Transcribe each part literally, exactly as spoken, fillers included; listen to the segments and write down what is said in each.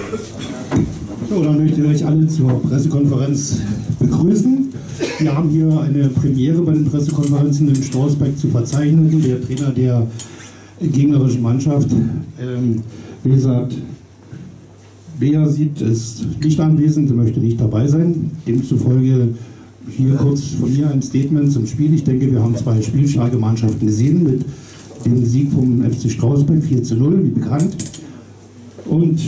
So, dann möchte ich euch alle zur Pressekonferenz begrüßen. Wir haben hier eine Premiere bei den Pressekonferenzen in Strausberg zu verzeichnen. Der Trainer der gegnerischen Mannschaft, ähm, wie gesagt, Bea sieht, ist nicht anwesend, sie möchte nicht dabei sein. Demzufolge hier kurz von mir ein Statement zum Spiel. Ich denke, wir haben zwei spielstarke Mannschaften gesehen mit dem Sieg vom F C Strausberg vier zu null, wie bekannt. Und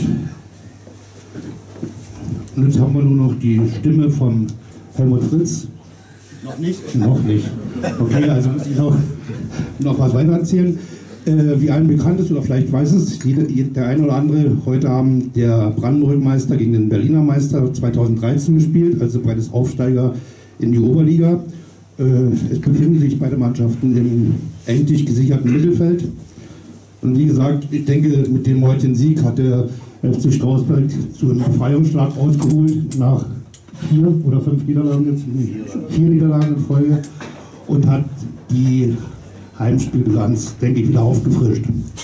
Und jetzt haben wir nur noch die Stimme von Helmut Fritz. Noch nicht? Noch nicht. Okay, also muss ich noch, noch was weiter erzählen. Äh, wie allen bekannt ist, oder vielleicht weiß es jeder, der eine oder andere, heute haben der Brandenburg-Meister gegen den Berliner Meister zweitausenddreizehn gespielt, also beides Aufsteiger in die Oberliga. Äh, es befinden sich beide Mannschaften im endlich gesicherten Mittelfeld. Und wie gesagt, ich denke, mit dem heutigen Sieg hat der F C Strausberg zu einem Befreiungsschlag ausgeholt nach vier oder fünf Niederlagen, jetzt vier Niederlagen in Folge, und hat die Heimspielbilanz, denke ich, wieder aufgefrischt.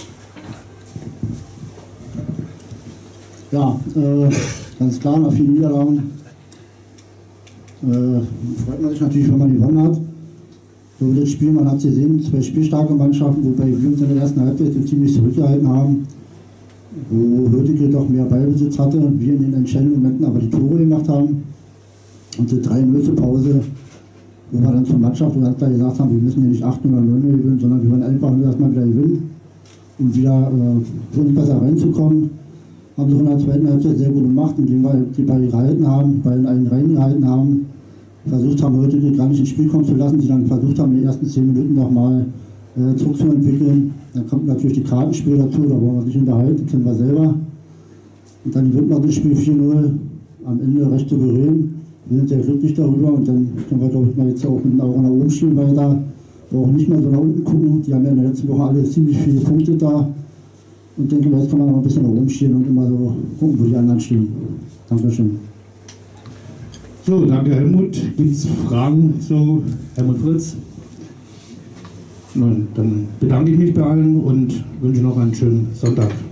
Ja, äh, ganz klar, nach vier Niederlagen äh, freut man sich natürlich, wenn man gewonnen hat. So wie das Spiel, man hat es gesehen, zwei spielstarke Mannschaften, wobei wir uns in der ersten Halbzeit ziemlich zurückgehalten haben, wo Hürtige doch mehr Ballbesitz hatte, wir in den entscheidenden Momenten aber die Tore gemacht haben. Und die drei null zur Pause, wo wir dann zur Mannschaft ganz klar gesagt haben, wir müssen hier nicht acht oder neun null gewinnen, sondern wir wollen einfach nur erstmal wieder gewinnen, um wieder äh, für uns besser reinzukommen. Haben sie in der zweiten Halbzeit sehr gut gemacht, indem wir die Ball gehalten haben, Ball in einen Reihen gehalten haben, versucht haben, Hürtige gar nicht ins Spiel kommen zu lassen, sie dann versucht haben, in den ersten zehn Minuten nochmal äh, Druck zu entwickeln. Dann kommt natürlich die Kartenspiel dazu, da wollen wir uns nicht unterhalten, kennen wir selber. Und dann gewinnt man das Spiel vier null, am Ende recht souverän. Wir sind sehr glücklich darüber und dann können wir, glaube ich, mal jetzt auch mit den Augen nach oben spielen weiter. Wir auch nicht mehr so nach unten gucken. Die haben ja in der letzten Woche alle ziemlich viele Punkte da. Und denke, jetzt kann man noch ein bisschen nach oben stehen und immer so gucken, wo die anderen stehen. Dankeschön. So, danke Helmut. Gibt es Fragen zu Helmut Fritz? Nun, dann bedanke ich mich bei allen und wünsche noch einen schönen Sonntag.